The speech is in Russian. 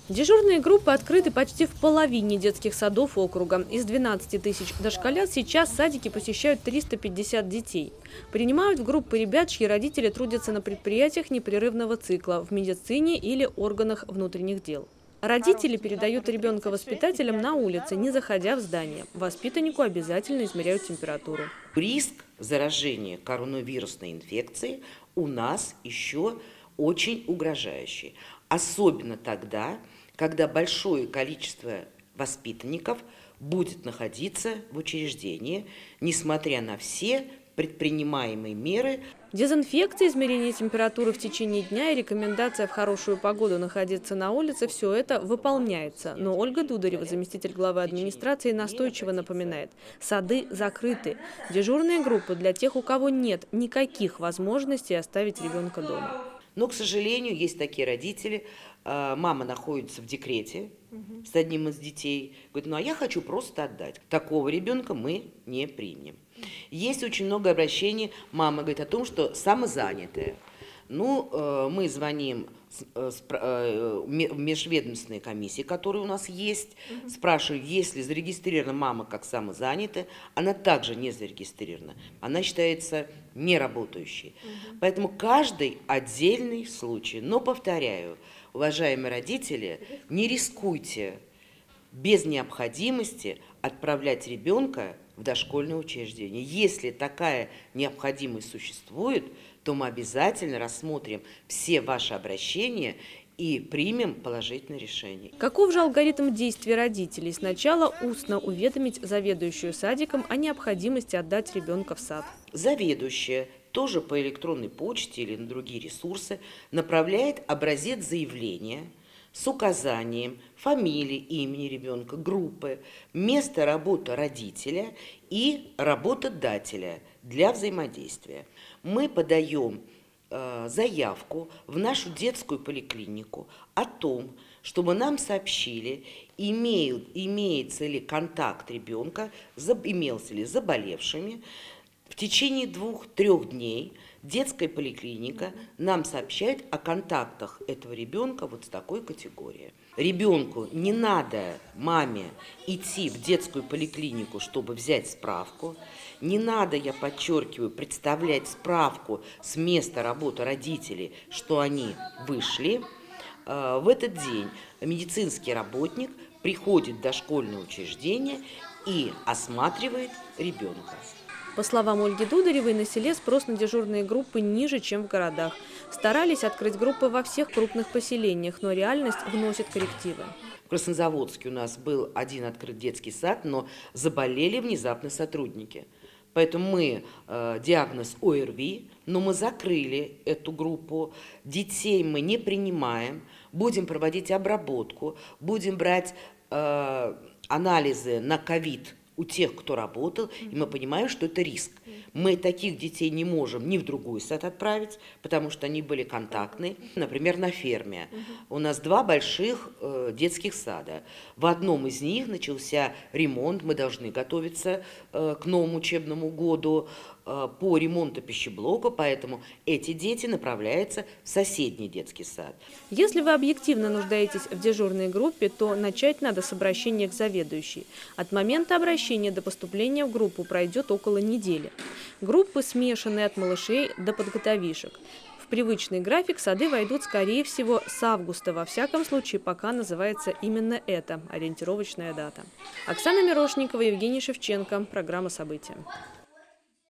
Дежурные группы открыты почти в половине детских садов округа. Из 12 тысяч дошколят сейчас садики посещают 350 детей. Принимают в группы ребят, чьи родители трудятся на предприятиях непрерывного цикла, в медицине или органах внутренних дел. Родители передают ребенка воспитателям на улице, не заходя в здание. Воспитаннику обязательно измеряют температуру. Риск заражения коронавирусной инфекцией у нас еще очень угрожающий. Особенно тогда, когда большое количество воспитанников будет находиться в учреждении, несмотря на все предпринимаемые меры. Дезинфекция, измерение температуры в течение дня и рекомендация в хорошую погоду находиться на улице – все это выполняется. Но Ольга Дударева, заместитель главы администрации, настойчиво напоминает – сады закрыты. Дежурные группы для тех, у кого нет никаких возможностей оставить ребенка дома. Но, к сожалению, есть такие родители, мама находится в декрете с одним из детей, говорит, ну а я хочу просто отдать. Такого ребенка мы не примем. Есть очень много обращений, мама говорит о том, что самозанятая. Ну, мы звоним в межведомственные комиссии, которые у нас есть, спрашиваю, если зарегистрирована мама как самозанятая, она также не зарегистрирована, она считается неработающей. Поэтому каждый отдельный случай. Но, повторяю, уважаемые родители, не рискуйте без необходимости отправлять ребенка в дошкольное учреждение. Если такая необходимость существует, то мы обязательно рассмотрим все ваши обращения и примем положительное решение. Каков же алгоритм действий родителей? Сначала устно уведомить заведующую садиком о необходимости отдать ребенка в сад. Заведующая тоже по электронной почте или на другие ресурсы направляет образец заявления с указанием фамилии, имени ребенка, группы, места работы родителя и работодателя для взаимодействия. Мы подаем заявку в нашу детскую поликлинику о том, чтобы нам сообщили, имеется ли контакт ребенка, имелся ли с заболевшими. В течение 2-3 дней детская поликлиника нам сообщает о контактах этого ребенка вот с такой категорией. Ребенку не надо, маме, идти в детскую поликлинику, чтобы взять справку. Не надо, я подчеркиваю, представлять справку с места работы родителей, что они вышли. В этот день медицинский работник приходит в дошкольное учреждение и осматривает ребенка. По словам Ольги Дударевой, на селе спрос на дежурные группы ниже, чем в городах. Старались открыть группы во всех крупных поселениях, но реальность вносит коррективы. В Краснозаводске у нас был один открыт детский сад, но заболели внезапно сотрудники. Поэтому мы диагноз ОРВИ, но мы закрыли эту группу. Детей мы не принимаем, будем проводить обработку, будем брать анализы на ковид у тех, кто работал, и мы понимаем, что это риск. Мы таких детей не можем ни в другой сад отправить, потому что они были контактные. Например, на ферме. У нас 2 больших детских сада. В одном из них начался ремонт, мы должны готовиться к новому учебному году по ремонту пищеблока, поэтому эти дети направляются в соседний детский сад. Если вы объективно нуждаетесь в дежурной группе, то начать надо с обращения к заведующей. От момента обращения до поступления в группу пройдет около недели. Группы смешанные от малышей до подготовишек. В привычный график сады войдут, скорее всего, с августа. Во всяком случае, пока называется именно эта ориентировочная дата. Оксана Мирошникова, Евгений Шевченко. Программа «События».